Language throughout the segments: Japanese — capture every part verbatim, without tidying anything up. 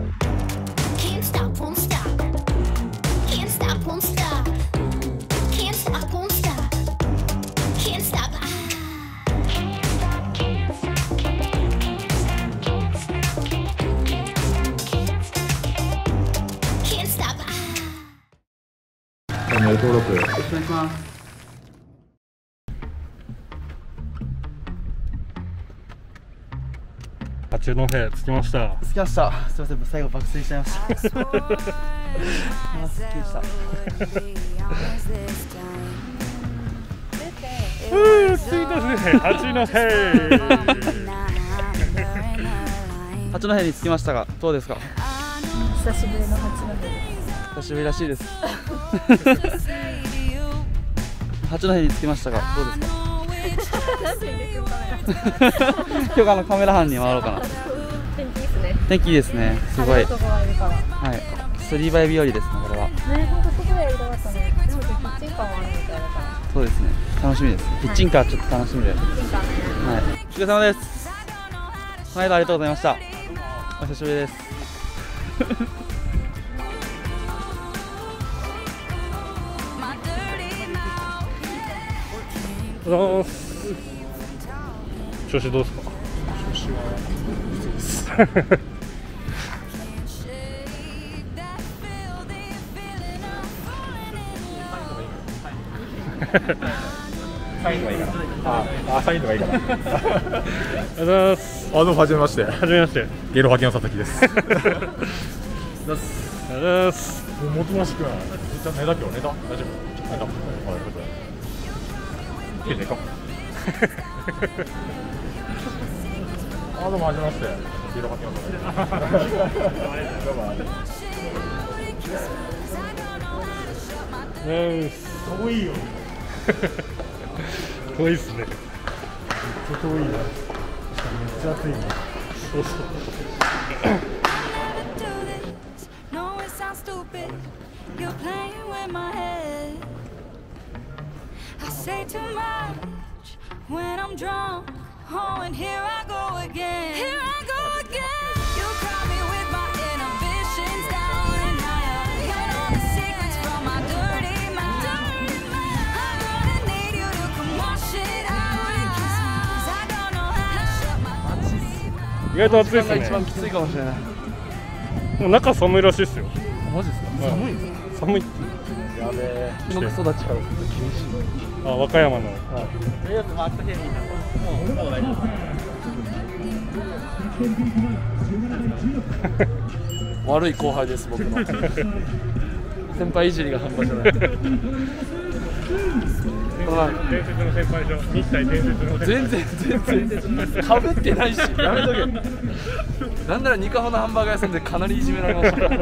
Can't stop, won't stop. Can't stop, won't stop. Can't stop, won't stop. Can't stop. Ah. Can't stop. Ah. チャンネル登録よろしくお願いします。 八戸着きました。 着きました。すみません、最後爆睡しちゃいました。あ、すっきりした。 うー、着いたですね。八戸。 八戸に着きましたが、どうですか。 久しぶりの八戸です。 久しぶりらしいです。八戸に着きましたが、どうですか。今日あのカメラ班に回ろうかな。 天気いいですね。 天気いいですね。すごい。はい。スリーバイ日和ですね、これは。 ね、本当すごいやりたかったね。でもキッチンカーもあるみたいだから。 そうですね。楽しみです。キッチンカーちょっと楽しみで。はい。 キッチンカーね。 お疲れ様です。この間ありがとうございました。お久しぶりです。 おはようございます。調子どうですか。調子はいいです。 サインがいいかな。ああ、サインがいいかな。 おはようございます。 あ、どうもはじめまして。 はじめまして。 ゲロ吐きの佐々木です。 おはようございます。 もう、もつもしくん。寝た、寝た、今日、寝た。大丈夫。寝た。あ、よかった。寝てか。あ、どうもはじめまして。ゲロ吐きの佐々木。どうも。 うん、 遠いよ。 遠いっすね。 めっちゃ遠いな。めっちゃ暑いね。 そうそう。意外と暑いですね。 一番きついかもしれない。 もう中寒いらしいですよ。 マジですか。寒いんですか。 寒い。 やべえ。僕育ちからすると厳しい。 あ、和歌山の。 とりあえずまあ秋田県にいたらもうもう大丈夫。悪い後輩です僕の。先輩いじりが半端じゃない。 伝説の先輩でしょ。日体伝説の先輩。 全然全然かぶってないし、やめとけ。なんならニカホのハンバーガー屋さんでかなりいじめられました。 あ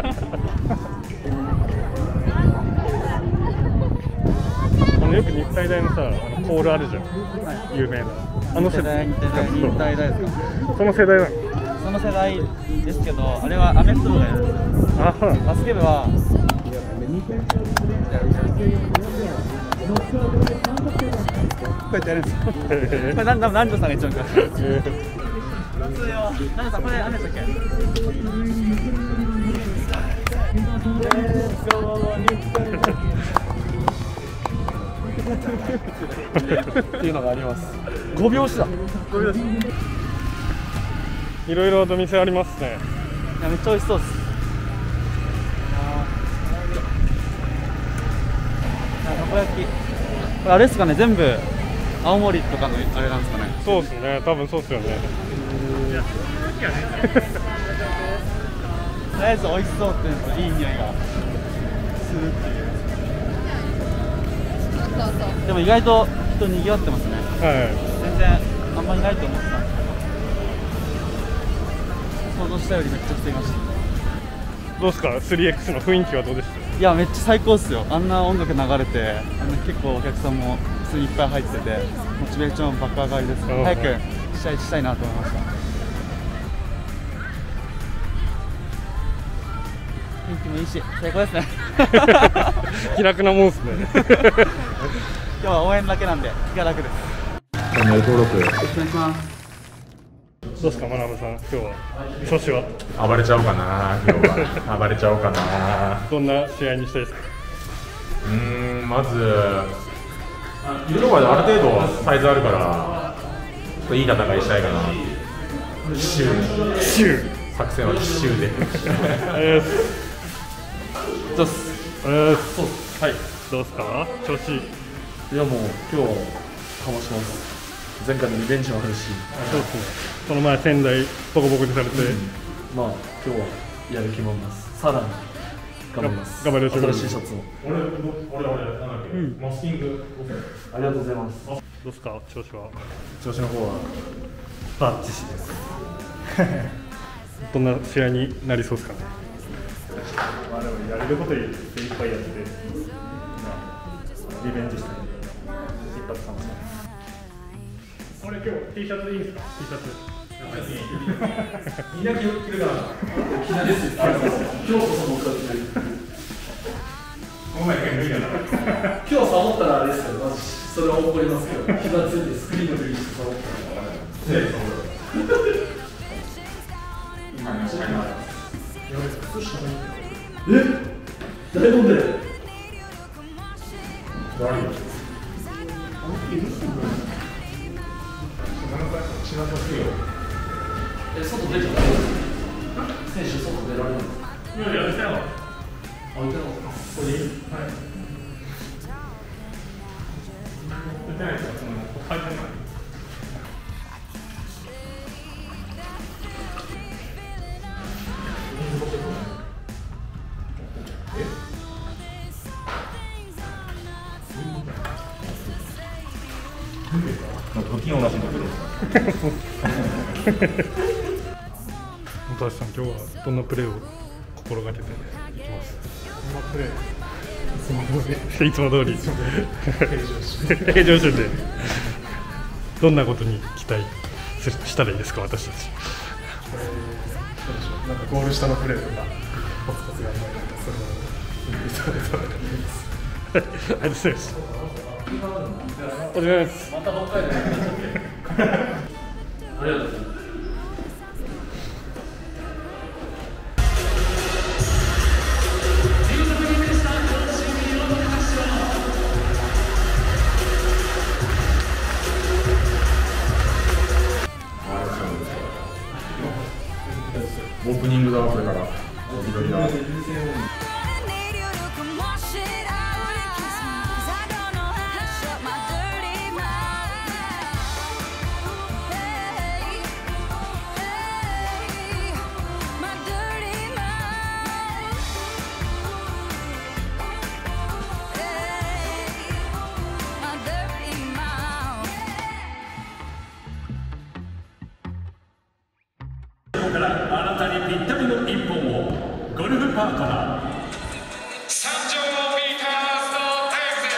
のよく日体大のさ、あのコールあるじゃん。はい、有名な。あの世代。 日体大ですか。 その世代なの。 その世代ですけど、あれはアメフト部がやるんです。 あ、そうなの。 バスケ部は。こうやってやるんですよ。これなんだ、南條さんが一番詳しい。南條さん、これ雨でしたっけ。っていうのがあります。ごびょうしだ。 いろいろと店ありますね。 いや、めっちゃ美味しそうです。たこ焼き。これあれですかね、全部青森とかのあれなんですかね。 そうですね、多分そうですよね。 とりあえず美味しそうっていうのといい匂いがするっていう。でも意外と人賑わってますね。 はい。 全然あんまりないと思ってたんですけど、想像したよりめっちゃ人いました。 どうですか、スリーエックス の雰囲気はどうでした？ いや、めっちゃ最高っすよ。あんな音楽流れて、あの結構お客さんも普通にいっぱい入ってて、モチベーション爆上がりです。早く試合したいなと思いました。天気もいいし、最高ですね。 気楽なもんですね。 今日は応援だけなんで気が楽です。 チャンネル登録よろしくお願いします。 どうですか、まなぶさん、今日は調子は暴れちゃおうかな、今日は。暴れちゃおうかな。 どんな試合にしたいですか？ うーん、まず、今まである程度サイズあるから、ちょっといい戦いしたいかな。奇襲、 奇襲作戦は奇襲で。 えー、 そうっす。 えー、そうはい、どうですか、調子いい。 いやもう今日かまします。前回のリベンジもあるし、 そうですね、この前仙台ボコボコにされて、 まあ今日はやる気もあります。さらに頑張ります。 頑張りましょう。 新しいシャツを。 俺、俺、俺、なんだっけ、マスキング。 ありがとうございます。 どうですか、調子は。 調子の方はバッチシです。 どんな試合になりそうですかね。まあでもやれること精一杯やって、まあ、リベンジしたいんで、一発かもしれない。俺今日 T シャツいいんですか？ T シャツ。 みんな着るから。 気にですよ。今日こそ僕は着る。 お前が無理だな。 今日サボったらあれですけど、まずそれは怒りますけど、気がついてスクリーンの時にサボったら。え？大問題。 悪いよ。 え、外出ちゃう？選手外出られるの？ いやいや、出たよ。 あ、出たの？ここでいい？はい。 出てないですか？その入ってない。なんか不器用な人だけど。 本橋さん、今日はどんなプレーを心がけていきます？どんなプレー？いつも通り。いつも通り。平常心で。どんなことに期待したらいいですか、私たち。 なんかゴール下のプレーとか、コツコツ頑張りとか、それをそうです。 ありがとうございます。お疲れ様です。 また北海道に行っちゃって。ありがとうございます。 オープニングだわ、これから。緑だ。 あなたにぴったりの一本をゴルフパートナー三条ビーターズのテーゼ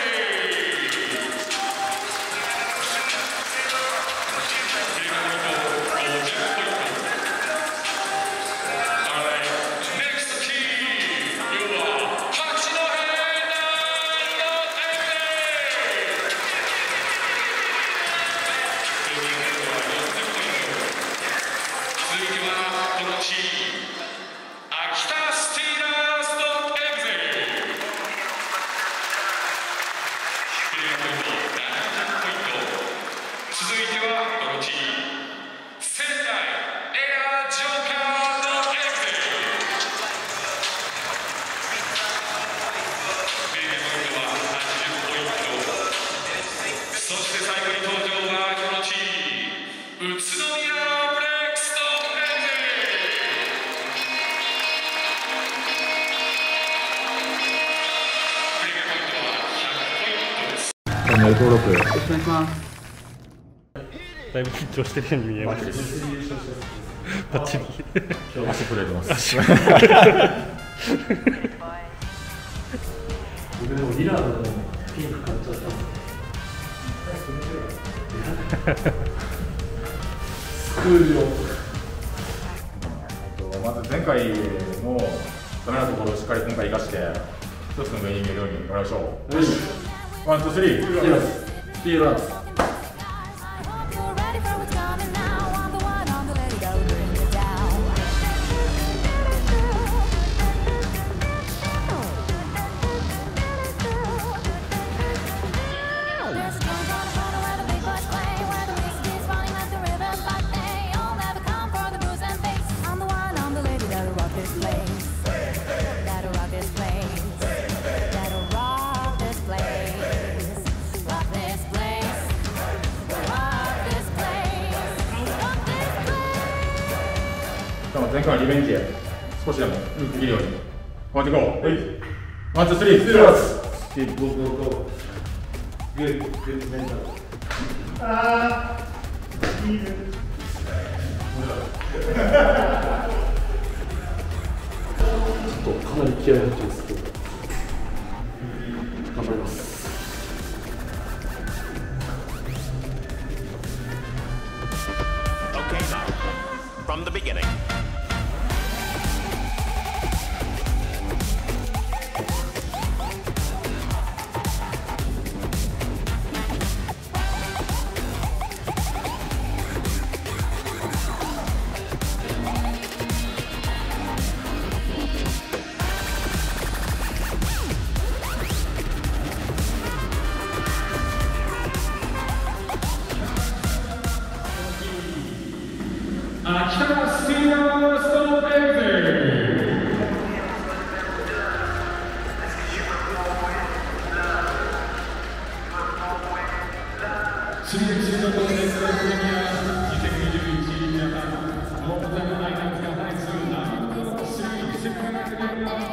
チャンネル登録よろしくお願いします。 だいぶ緊張してるように見えます。バッチリ。 足震えてます。 僕でもリラードでもピンク買っちゃった。スクール用。 まず前回のダメなところをしっかり今回生かして一つの上に見えるように頑張りましょう。ワン、ツー、スリー。 スピードランス。 前回のリベンジへ少しでもできるように頑張っていこう。ワンツースリースリーワーズ。ゴーゴーゴー。グッグッメンタル。あーいいね。 ちょっとかなり気合い入ってますけど頑張ります。 Okay, now, from the beginning. Akira Steele Stolberg. シリーズのプレゼントにはにせんにじゅういち年間モーターライナーが配するナンバースリーセカンドグレードの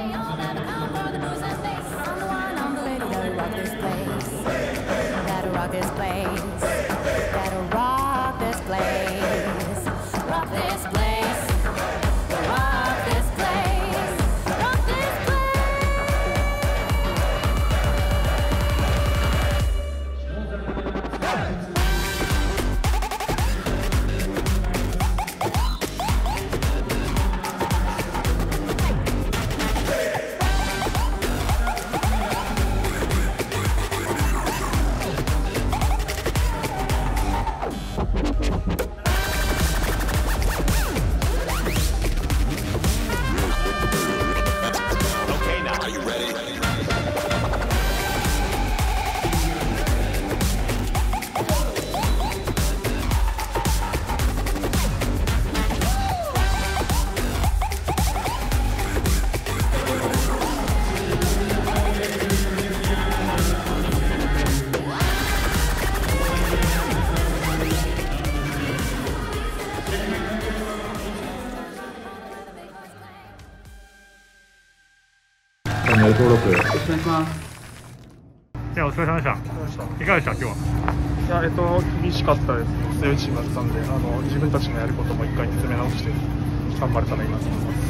チャンネル登録。 お願いします。 じゃあお疲れ様でした。いかがでした今日は。 いや、えっと、厳しかったです。強いチームだったんで、あの自分たちのやることも一回見つめ直して頑張れたらいいなと思います。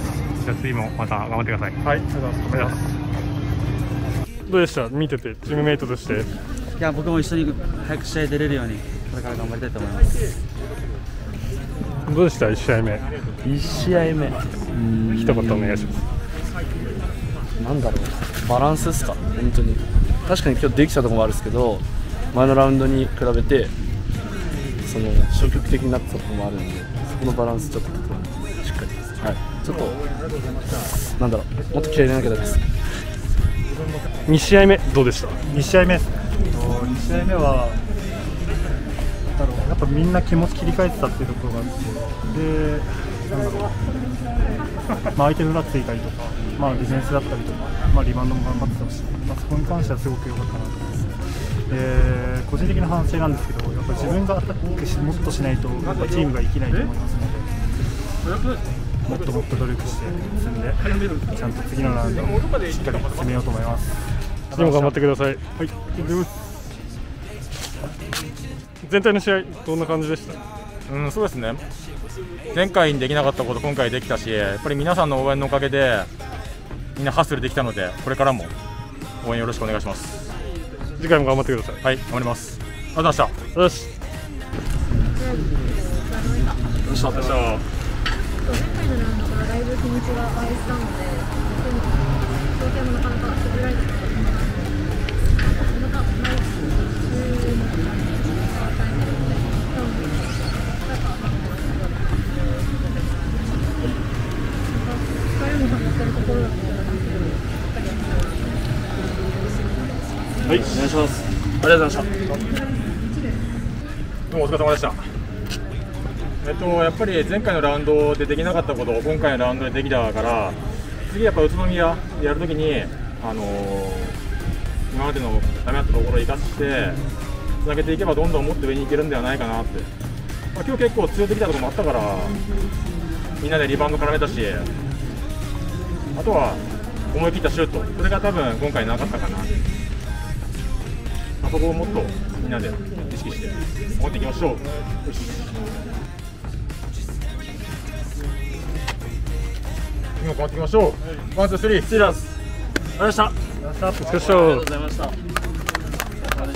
じゃあ次もまた頑張ってください。 はい、ありがとうございます。どうでした、見てて、チームメイトとして。 いや、僕も一緒に早く試合出れるようにこれから頑張りたいと思います。 どうでした、いち試合目。 いち試合目、 一言お願いします。 なんだろう、バランスですか、本当に。確かに今日できたところもあるんですけど、前のラウンドに比べてその消極的になったところもあるんで、そこのバランスちょっとしっかり、はい、ちょっとなんだろう、もっと気合い入れなきゃダメです。 に試合目どうでした？ に試合目、に試合目はだろう、やっぱみんな気持ち切り替えてたっていうところがあって、でなんだろう、まあ、相手の裏ついたりとか、まあ、ディフェンスだったりとか、まあ、リバウンドも頑張ってたし、まあ、そこに関してはすごく良かったなと思います。で個人的な反省なんですけど、やっぱ自分がアタックしもっとしないとやっぱチームが生きないと思いますので、もっともっと努力して積んで、ちゃんと次のラウンドしっかり攻めようと思います。 次も頑張ってください。はい、全体の試合どんな感じでした？ うん、そうですね。前回にできなかったこと今回できたし、やっぱり皆さんの応援のおかげでみんなハッスルできたので、これからも応援よろしくお願いします。 次回も頑張ってください。 はい、頑張ります。ありがとうございました。 よし。よし。よし。 前回のラウンドからだいぶ日にちが空いてたので、東京もなかなか滑られてたと思います。また来週のタイミングで多分疲れも溜まってるところだと思うんですけど、しっかりやってください。 はい、お願いします。ありがとうございました。 どうもお疲れ様でした。えっと、やっぱり前回のラウンドでできなかったことを今回のラウンドでできたから、次やっぱ宇都宮でやるときに、あのー、今までのダメだったところを生かしてつなげていけばどんどんもっと上に行けるんではないかなって、まあ、今日結構強ってきたところもあったから、 みんなでリバウンド絡めたし、あとは思い切ったシュート、それが多分今回なかったかな。あそこをもっとみんなで意識して持っていきましょう。よし、今頑張っていきましょう。ワンツースリー、スティーラーズ。ありがとうございました。 お疲れ様でした。 ありがとうございました。お疲れ様でした。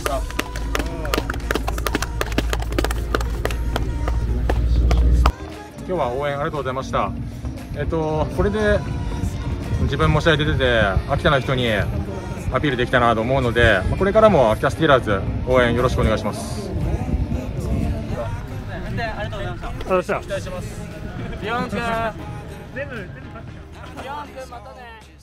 今日は応援ありがとうございました。えっとこれで自分も試合出てて秋田の人にアピールできたなと思うので、これからも秋田スティーラーズ応援よろしくお願いします。 ありがとうございました。 ありがとうございました。 期待してます。ビヨン君。 全部全部勝ってきた。 ビヨン君またね。